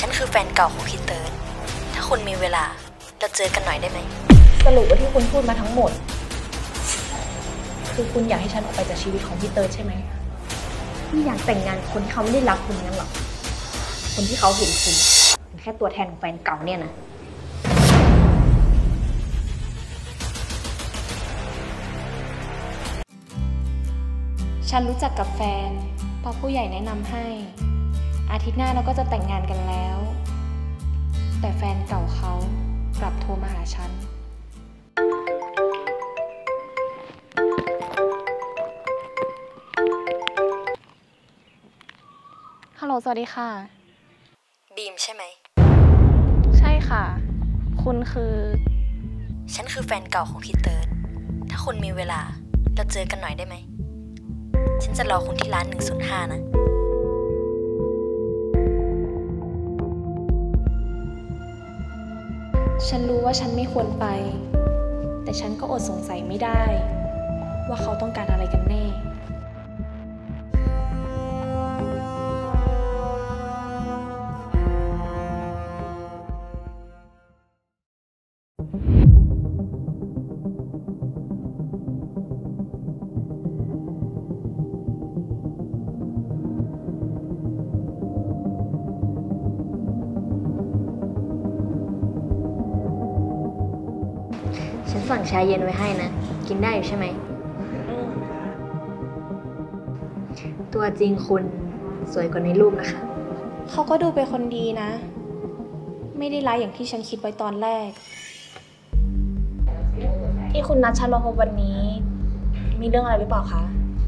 ฉันคือแฟนเก่าของพี่เติร์ดถ้าคุณมีเวลาเราเจอกันหน่อยได้ไหมสรุปว่าที่คุณพูดมาทั้งหมดคือคุณอยากให้ฉันออกไปจากชีวิตของพี่เติร์ดใช่ไหมไม่อยากแต่งงานกับคนที่เขาไม่ได้รักคุณงั้นหรอคนที่เขาเห็นคุณเป็นแค่ตัวแทนของแฟนเก่าเนี่ยนะฉันรู้จักกับแฟนเพราะผู้ใหญ่แนะนำให้อาทิตย์หน้าเราก็จะแต่งงานกันแล้วแต่แฟนเก่าเขากลับโทรมาหาฉันฮัลโหลสวัสดีค่ะบีมใช่ไหมใช่ค่ะคุณคือฉันคือแฟนเก่าของพี่เติร์ดถ้าคุณมีเวลาเราเจอกันหน่อยได้ไหมฉันจะรอคุณที่ร้าน105นะฉันรู้ว่าฉันไม่ควรไปแต่ฉันก็อดสงสัยไม่ได้ว่าเขาต้องการอะไรกันแน่ฉันสั่งชาเย็นไว้ให้นะกินได้อยู่ใช่ไหมตัวจริงคุณสวยกว่าในรูปนะคะเขาก็ดูเป็นคนดีนะไม่ได้ร้ายอย่างที่ฉันคิดไว้ตอนแรกที่คุณนัดฉันมาพบวันนี้มีเรื่องอะไรหรือเปล่าคะ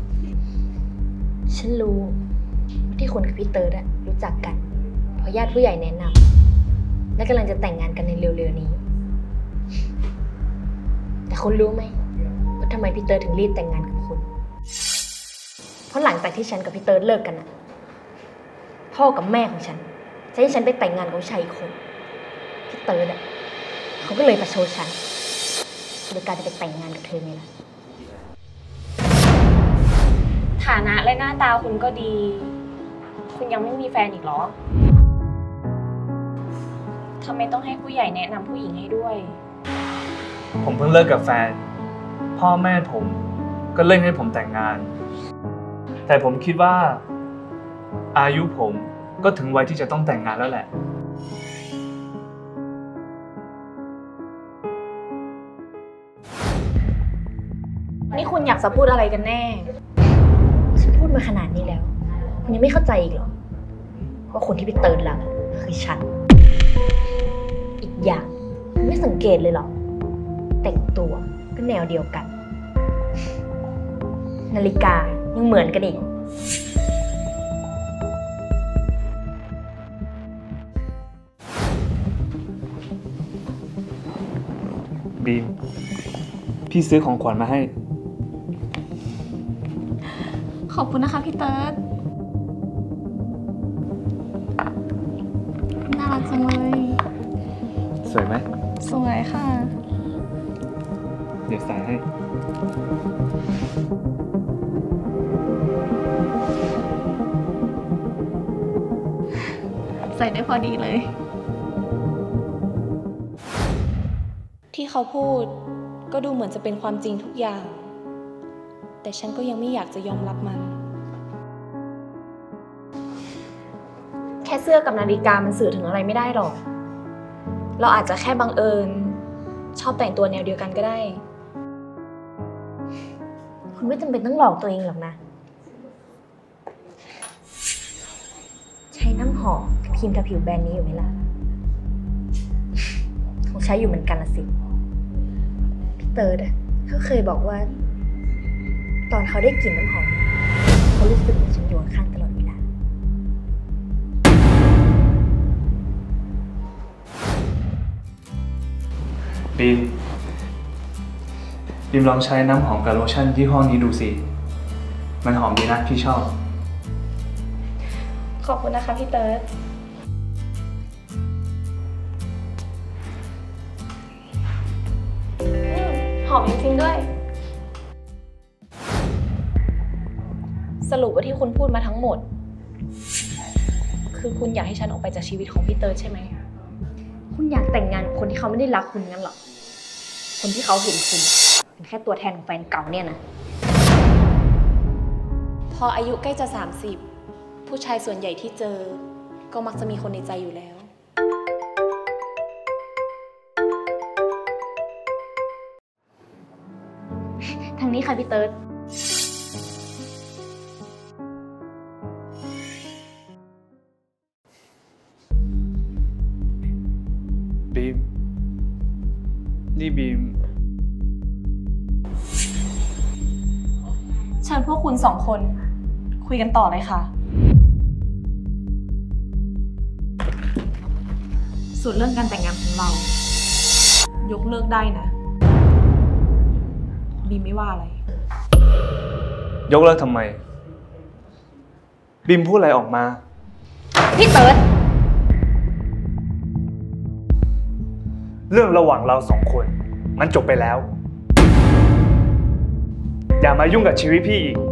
ฉันรู้ที่คุณกับพี่เติร์ดรู้จักกันเพราะญาติผู้ใหญ่แนะนำและกำลังจะแต่งงานกันในเร็วๆนี้แต่คุณรู้ไหมว่าทำไมพี่เติร์ดถึงรีบแต่งงานกับคุณเพราะหลังจากที่ฉันกับพี่เติร์ดเลิกกันพ่อกับแม่ของฉันจะให้ฉันไปแต่งงานกับผู้ชายอีกคนพี่เติร์ดเขาก็เลยประชดฉันโดยการจะไปแต่งงานกับเธอไงล่ะฐานะและหน้าตาคุณก็ดีคุณยังไม่มีแฟนอีกเหรอทำไมต้องให้ผู้ใหญ่แนะนำผู้หญิงให้ด้วยผมเพิ่งเลิกกับแฟนพ่อแม่ผมก็เร่งให้ผมแต่งงานแต่ผมคิดว่าอายุผมก็ถึงวัยที่จะต้องแต่งงานแล้วแหละนี่คุณอยากจะพูดอะไรกันแน่ฉันพูดมาขนาดนี้แล้วคุณยังไม่เข้าใจอีกเหรอว่าคนที่ไปเติร์ดหลังคือฉันอีกอย่างไม่สังเกตเลยหรอแต่งตัวก็แนวเดียวกันนาฬิกายังเหมือนกันอีกบีมพี่ซื้อของขวัญมาให้ขอบคุณนะคะพี่เติร์ดน่ารักจังเลยสวยไหมสวยค่ะเดี๋ยวใส่ให้ใส่ได้พอดีเลยที่เขาพูดก็ดูเหมือนจะเป็นความจริงทุกอย่างแต่ฉันก็ยังไม่อยากจะยอมรับมันแค่เสื้อกับนาฬิกามันสื่อถึงอะไรไม่ได้หรอกเราอาจจะแค่บังเอิญชอบแต่งตัวแนวเดียวกันก็ได้คุณไม่จำเป็นต้องหลอกตัวเองหรอกนะใช้น้ำหอมครีมทาผิวแบรนด์นี้อยู่ไหมล่ะเขาใช้อยู่เหมือนกันละสิพี่เติร์ดเขาเคยบอกว่าตอนเขาได้กลิ่นน้ำหอมเขารู้สึกเหมือนฉันอยู่ข้างตลอดเวลาบีมลองใช้น้ำหอมกับโลชั่นยี่ห้อนี้ดูสิมันหอมดีนะพี่ชอบขอบคุณนะคะพี่เติร์ดหอมจริงๆด้วยสรุปว่าที่คุณพูดมาทั้งหมดคือคุณอยากให้ฉันออกไปจากชีวิตของพี่เติร์ดใช่ไหมคุณอยากแต่งงานกับคนที่เขาไม่ได้รักคุณงั้นเหรอ คนที่เขาเห็นคุณเป็นแค่ตัวแทนของแฟนเก่าเนี่ยนะพออายุใกล้จะ 30 ผู้ชายส่วนใหญ่ที่เจอ ก็มักจะมีคนในใจอยู่แล้วทางนี้ค่ะพี่เติร์ดบีม นี่บีมเชิญพวกคุณ2 คนคุยกันต่อเลยค่ะ ส่วนเรื่องการแต่งงานของเรา ยกเลิกได้นะ บีมไม่ว่าอะไรยกเลิกทำไม บีมพูดอะไรออกมาพี่เติร์ดเรื่องระหว่างเรา2 คน มันจบไปแล้ว อย่ามายุ่งกับชีวิตพี่อีก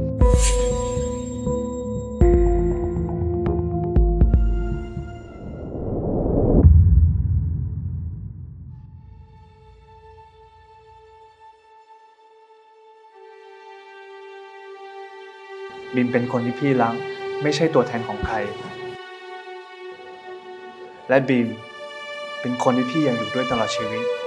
บีมเป็นคนที่พี่รัก ไม่ใช่ตัวแทนของใคร และบีมเป็นคนที่พี่อยากอยู่ด้วยตลอดชีวิต